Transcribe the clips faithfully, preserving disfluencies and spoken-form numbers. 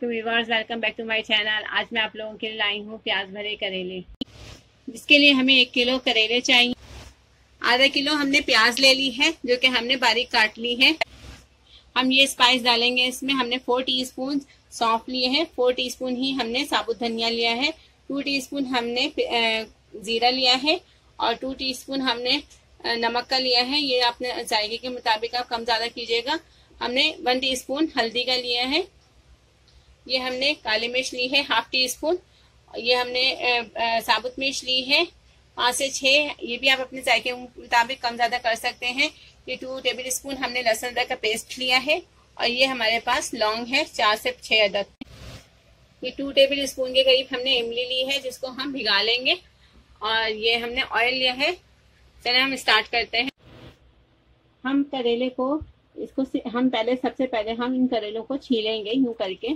वालेकुम viewers, welcome back to my channel. आज मैं आप लोगों के लिए लाई हूँ प्याज भरे करेले, जिसके लिए हमें एक किलो करेले चाहिए। आधा किलो हमने प्याज ले ली है जो कि हमने बारीक काट ली है। हम ये स्पाइस डालेंगे इसमें। हमने फोर टीस्पून सौंफ लिए हैं, फोर टीस्पून ही हमने साबुत धनिया लिया है, टू टीस्पून हमने जीरा लिया है और टू टीस्पून हमने नमक का लिया है। ये अपने जायके के मुताबिक आप कम ज़्यादा कीजिएगा। हमने वन टीस्पून हल्दी का लिया है। ये हमने काली मिर्च ली है हाफ टी स्पून। ये हमने आ, आ, साबुत मिर्च ली है पाँच से छः। ये भी आप अपने जायके के मुताबिक कम ज़्यादा कर सकते हैं। ये टू टेबल स्पून हमने लहसुन अदरक का पेस्ट लिया है और ये हमारे पास लौंग है चार से छः अदद। ये टू टेबल स्पून के करीब हमने इमली ली है जिसको हम भिगा लेंगे। और ये हमने ऑयल लिया है। चलिए हम स्टार्ट करते हैं। हम करेले को इसको हम पहले सबसे पहले हम इन करेलों को छीलेंगे यूं करके।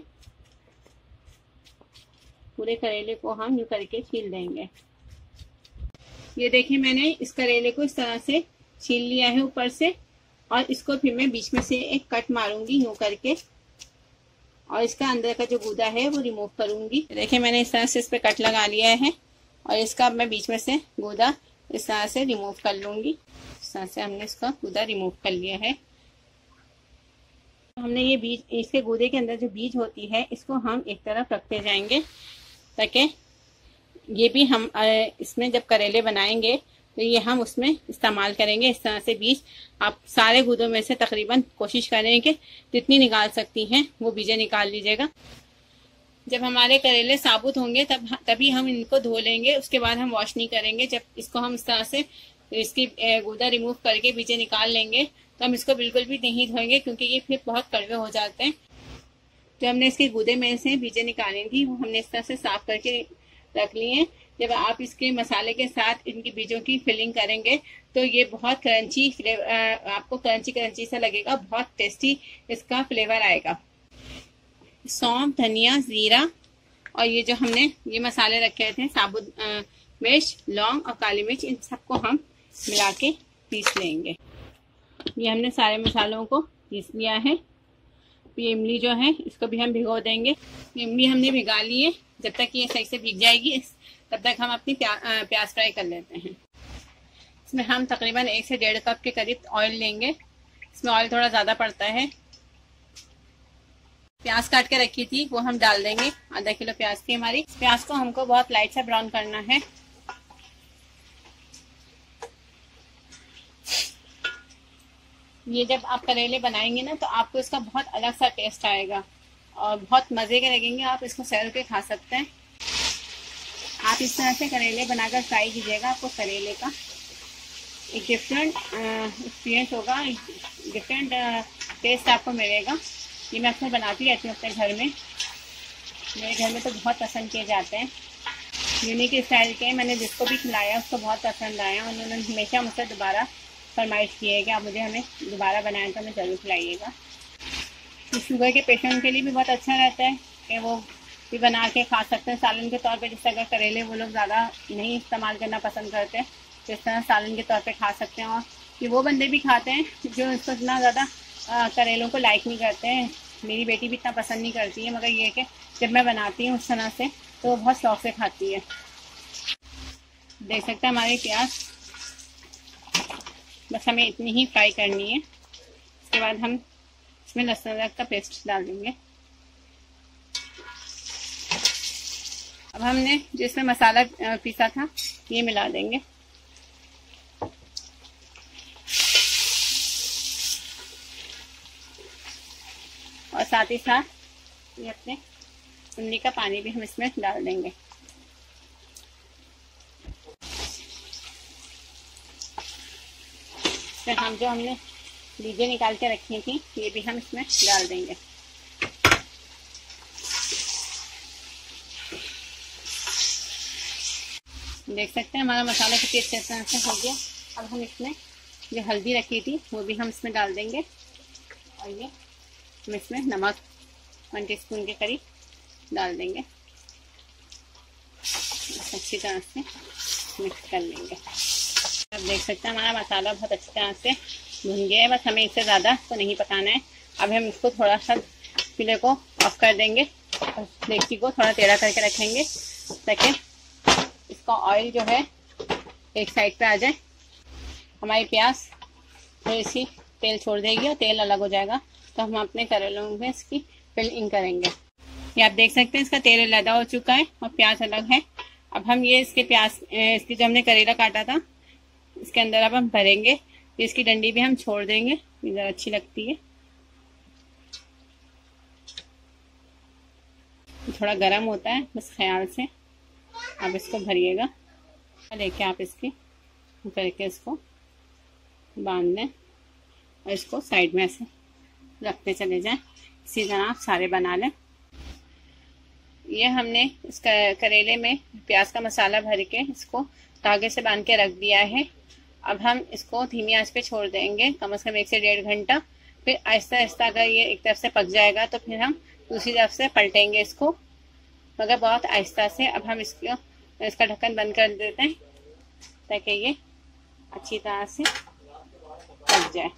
पूरे करेले को हम यूं करके छील देंगे। ये देखिए मैंने इस करेले को इस तरह से छील लिया है ऊपर से, और इसको फिर मैं बीच में से एक कट मारूंगी यूं करके और इसका अंदर का जो गूदा है वो रिमूव करूंगी। देखिए मैंने इस तरह से इस पे कट लगा लिया है और इसका मैं बीच में से गूदा इस तरह से रिमूव कर लूंगी। इस तरह से हमने इसका गूदा रिमूव कर लिया है। हमने ये बीज, इसके गूदे के अंदर जो बीज होती है इसको हम एक तरफ रखते जाएंगे ताकि ये भी हम इसमें जब करेले बनाएंगे तो ये हम उसमें इस्तेमाल करेंगे। इस तरह से बीज आप सारे गूदों में से तकरीबन कोशिश करें कि जितनी निकाल सकती हैं वो बीजें निकाल लीजिएगा। जब हमारे करेले साबुत होंगे तब तभी हम इनको धो लेंगे, उसके बाद हम वॉश नहीं करेंगे। जब इसको हम इस तरह से इसकी गूदा रिमूव करके बीजें निकाल लेंगे तो हम इसको बिल्कुल भी नहीं धोएंगे क्योंकि ये फिर बहुत कड़वे हो जाते हैं। तो हमने इसके गूदे में से बीजें निकाली थी वो हमने इस तरह से साफ करके रख ली हैं। जब आप इसके मसाले के साथ इनकी बीजों की फिलिंग करेंगे तो ये बहुत क्रंची आपको क्रंची क्रंची सा लगेगा, बहुत टेस्टी इसका फ्लेवर आएगा। सौंफ, धनिया, जीरा और ये जो हमने ये मसाले रखे थे साबुत मिर्च, लौंग और काली मिर्च, इन सबको हम मिला के पीस लेंगे। ये हमने सारे मसालों को पीस लिया है। ये इमली जो है इसको भी हम भिगो देंगे। इमली हमने भिगा ली है। जब तक ये सही से भीग जाएगी तब तक हम अपनी प्या, प्याज फ्राई कर लेते हैं। इसमें हम तकरीबन एक से डेढ़ कप के करीब ऑयल लेंगे। इसमें ऑयल थोड़ा ज़्यादा पड़ता है। प्याज काट के रखी थी वो हम डाल देंगे। आधा किलो प्याज थी हमारी। इस प्याज को हमको बहुत लाइट सा ब्राउन करना है। ये जब आप करेले बनाएंगे ना तो आपको इसका बहुत अलग सा टेस्ट आएगा और बहुत मज़े के लगेंगे। आप इसको सेल के खा सकते हैं। आप इस तरह से करेले बनाकर ट्राई कीजिएगा। आपको करेले का एक डिफरेंट एक्सपीरियंस होगा, डिफरेंट टेस्ट आपको मिलेगा। ये मैं अक्सर बनाती रहती हूँ अपने घर में। मेरे घर में तो बहुत पसंद किए जाते हैं। यूनिक स्टाइल के मैंने जिसको भी खिलाया उसको बहुत पसंद आया। उन्होंने हमेशा मुझसे दोबारा फरमाइश की है कि आप मुझे हमें दोबारा बनाएं तो हमें ज़रूर खिलाइएगा। तो शुगर के पेशेंट के लिए भी बहुत अच्छा रहता है कि वो भी बना के खा सकते हैं सालन के तौर पे। जिस तरह करेले वो लोग ज़्यादा नहीं इस्तेमाल करना पसंद करते हैं, तो इस तरह सालन के तौर पे खा सकते हैं। और कि वो बंदे भी खाते हैं जो इसको इतना ज़्यादा करेलों को लाइक नहीं करते हैं। मेरी बेटी भी इतना पसंद नहीं करती है, मगर ये कि जब मैं बनाती हूँ उस तरह से तो वो बहुत शौक से खाती है। देख सकते हैं हमारे प्याज बस हमें इतनी ही फ्राई करनी है। इसके बाद हम इसमें लहसुन अदरक का पेस्ट डाल देंगे। अब हमने जिसमें मसाला पीसा था ये मिला देंगे। और साथ ही साथ ये अपने इमली का पानी भी हम इसमें डाल देंगे। फिर हम जो हमने बीजें निकाल के रखी थी ये भी हम इसमें डाल देंगे। देख सकते हैं हमारा मसाला कितनी अच्छे तरह से हो गया। अब हम इसमें जो हल्दी रखी थी वो भी हम इसमें डाल देंगे और ये हम इसमें नमक वन टीस्पून के करीब डाल देंगे। अच्छी तरह से मिक्स कर लेंगे। अब देख सकते हैं हमारा मसाला बहुत अच्छी तरह से भुन गया है। बस हमें इससे ज़्यादा तो नहीं पकाना है। अब हम इसको थोड़ा सा चूल्हे को ऑफ कर देंगे डेगची को थोड़ा टेढ़ा करके रखेंगे ताकि इसका ऑयल जो है एक साइड पे आ जाए। हमारी प्याज थोड़ी सी तेल छोड़ देगी और तेल अलग हो जाएगा तो हम अपने करेलों में इसकी फिलिंग करेंगे। ये आप देख सकते हैं इसका तेल अलग हो चुका है और प्याज अलग है। अब हम ये इसके प्याज इसकी जो हमने करेला काटा था इसके अंदर अब हम भरेंगे। इसकी डंडी भी हम छोड़ देंगे, इधर अच्छी लगती है। थोड़ा गर्म होता है, बस ख्याल से आप इसको भरिएगा। लेके आप इसकी करके इसको बांध दें और इसको साइड में ऐसे रखते चले जाएं। इसी तरह आप सारे बना लें। ये हमने इस करेले में प्याज का मसाला भर के इसको धागे से बांध के रख दिया है। अब हम इसको धीमी आंच पे छोड़ देंगे कम से कम एक से डेढ़ घंटा। फिर आहिस्ता आहिस्ता अगर ये एक तरफ से पक जाएगा तो फिर हम दूसरी तरफ से पलटेंगे इसको, मगर बहुत आहिस्ता से। अब हम इसको इसका ढक्कन बंद कर देते हैं ताकि ये अच्छी तरह से पक जाए।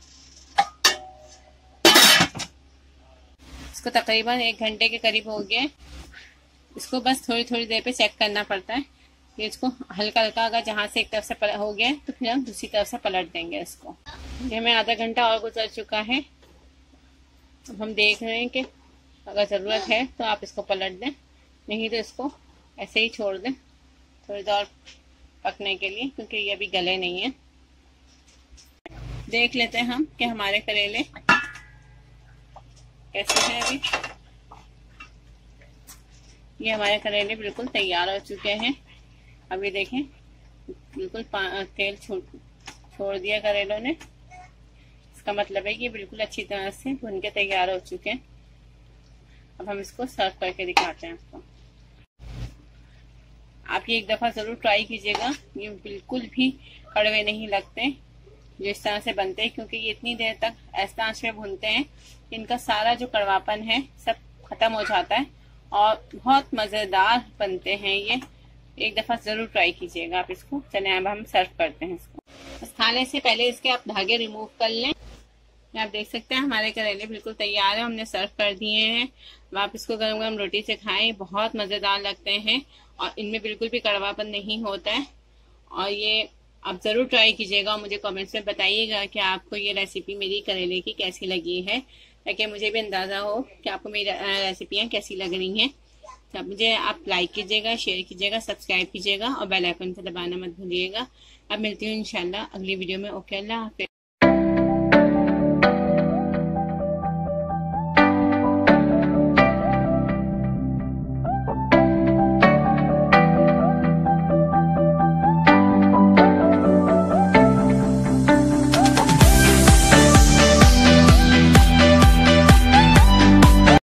इसको तकरीबन एक घंटे के करीब हो गया। इसको बस थोड़ी थोड़ी देर पे चेक करना पड़ता है। ये इसको हल्का हल्का अगर जहाँ से एक तरफ से हो गया तो फिर हम दूसरी तरफ से पलट देंगे इसको। ये हमें आधा घंटा और गुजर चुका है। अब हम देख रहे हैं कि अगर ज़रूरत है तो आप इसको पलट दें, नहीं तो इसको ऐसे ही छोड़ दें थोड़ी देर पकने के लिए, क्योंकि ये अभी गले नहीं है। देख लेते हैं हम कि हमारे करेले कैसे हैं। अभी ये हमारे करेले बिल्कुल तैयार हो चुके हैं। अभी देखें बिल्कुल तेल छोड़ छोड़ दिया करेलों ने। इसका मतलब है कि ये बिल्कुल अच्छी तरह से भुन के तैयार हो चुके हैं। अब हम इसको सर्व करके दिखाते हैं आपको। आप ये एक दफ़ा ज़रूर ट्राई कीजिएगा। ये बिल्कुल भी कड़वे नहीं लगते जो इस तरह से बनते हैं, क्योंकि ये इतनी देर तक ऐसा आंच में भूनते हैं इनका सारा जो कड़वापन है सब खत्म हो जाता है और बहुत मज़ेदार बनते हैं। ये एक दफ़ा ज़रूर ट्राई कीजिएगा आप इसको। चलें अब हम सर्व करते हैं इसको। बस खाने से पहले इसके आप धागे रिमूव कर लें। आप देख सकते हैं हमारे करेले बिल्कुल तैयार है, हमने सर्व कर दिए हैं। आप इसको गरम गरम रोटी से खाएं, बहुत मज़ेदार लगते हैं और इनमें बिल्कुल भी कड़वापन नहीं होता है। और ये आप ज़रूर ट्राई कीजिएगा और मुझे कमेंट्स में बताइएगा कि आपको ये रेसिपी मेरी करेले की कैसी लगी है, ताकि मुझे भी अंदाज़ा हो कि आपको मेरी रेसिपियाँ कैसी लग रही हैं। तो मुझे आप लाइक कीजिएगा, शेयर कीजिएगा, सब्सक्राइब कीजिएगा और बेल आइकन को दबाना मत भूलिएगा। अब मिलती हूँ इंशाल्लाह अगली वीडियो में। ओके, अल्लाह हाफिज़।